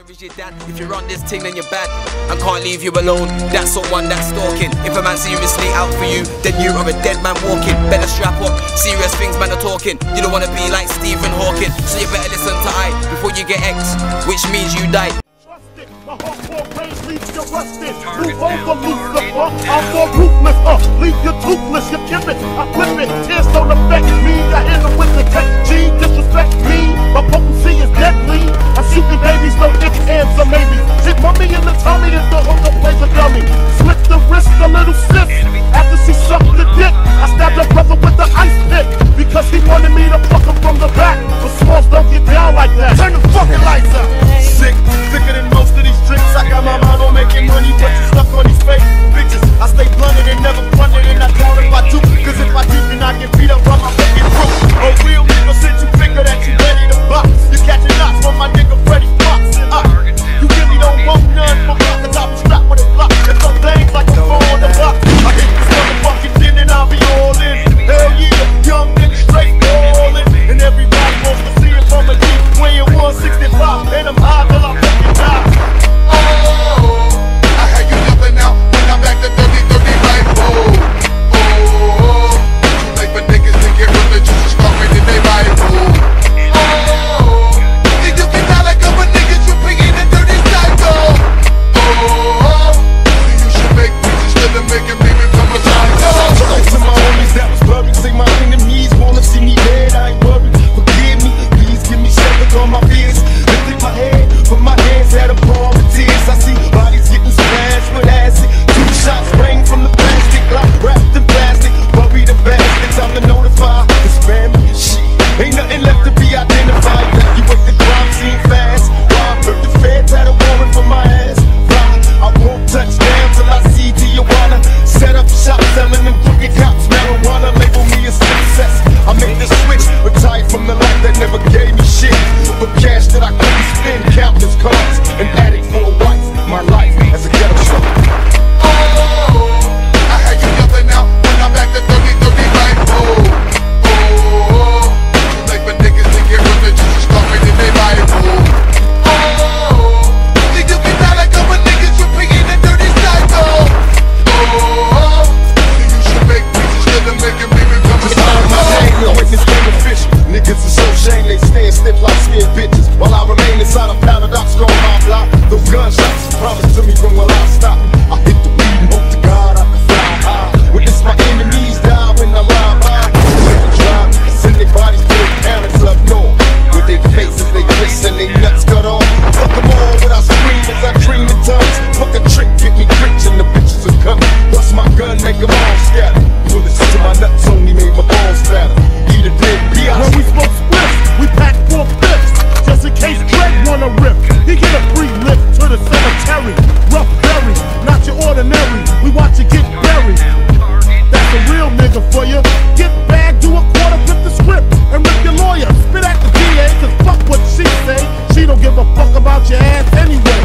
is your dad. If you're on this thing, then you're bad. I can't leave you alone, that's someone that's stalking. If a man's seriously out for you, then you are a dead man walking. Better strap up, serious things man are talking. You don't wanna be like Stephen Hawking, so you better listen to I before you get X, which means you die. My hardcore range leaves you rusted. Move over, Lucifer. I'm more ruthless. Leave you toothless. You give it, I flip it. Tears don't affect me. I hit them with the tech G. Disrespect me. My potency is deadly. I'm shooting babies, no ifs, ands, or maybes. Hit mommy in the tummy if the hooker plays a dummy. Slit the wrist, a little sis. After she sucked the dick, I stabbed her brother with the ice pick because he wanted me to fuck him from the back. But smalls don't get down like that. Turn the fucking lights out. Sicker than most of these tricks. I got my mind on making money, but you stuck on these fake bitches. I stay blunted and never blunted, and I doubt if I do. Cause if I do, then I get beat up by my fucking crew. A real nigga since you figure that you ready to box. You catching knots from my nigga Freddie Fox. You really don't want none from me, cause I'll be strapped with a block. And some things like a phone on the block. I hit this motherfucking tin and I'll be all in. Hell yeah, young nigga straight ballin'. And everybody wants to see it from a deep weighing 165. And I'm high till I fucking die. I had you jumping out when I'm back to 30, right? Too late for niggas to get religious and start reading they Bible. Did you get down like other niggas tripping in the dirty cycle? So you should make peace instead of making me become a psycho. To my homies that was buried, say my enemies wanna see me dead. I ain't worried, forgive me, please give me shelter on my fears. Lifted my head, put my hands at a palm of tears. I see bodies getting smashed with acid. 2 shots sprang from the plastic, like wrapped in plastic. Bury the basket, time to notify this family. Shit, ain't nothing left to be identified. You at the crime scene fast. Why? Heard the feds had a warrant for my ass. I won't touch down till I see Tijuana. Set up shop selling them crooked cops marijuana. Label me a success. I made the switch, retired from the life that never gave me shit. For cash that I couldn't spend, countless cars. An addict for a wife, my life as a ghetto struggle. I had you jumping out when I'm back to 30, right? Too late for niggas to get religious and start reading they Bible. Did you get down like other niggas tripping in the dirty cycle? So you should make peace instead of making me become a psycho. Witness game official. Niggas are so shame they stand stiff like scared bitches. While I remain inside a paradox, going my block. Those gunshots promised to me when will I stop? I hit the weed and hope to God I can fly high. Witness my enemies die when I ride by. Let them drive, send their bodies to the parents up north. With their faces, they wrists and they nuts cut off. Fuck them all without scream as I dream in tongues. Fuck a trick, get me rich and the bitches are coming. Bust my gun, make them all scatter. Bullets to my nuts only made my balls fatter. Eat a dead biatch. When we smoke spliffs, we pack 4 fifths. Just in case Greg wanna rip, he get a free lift to the cemetery. Rough berry, not your ordinary. We watch you get buried. That's a real nigga for you. Get bagged, do a quarter, flip the script, and rip your lawyer. Spit at the DA, cause fuck what she say. She don't give a fuck about your ass anyway.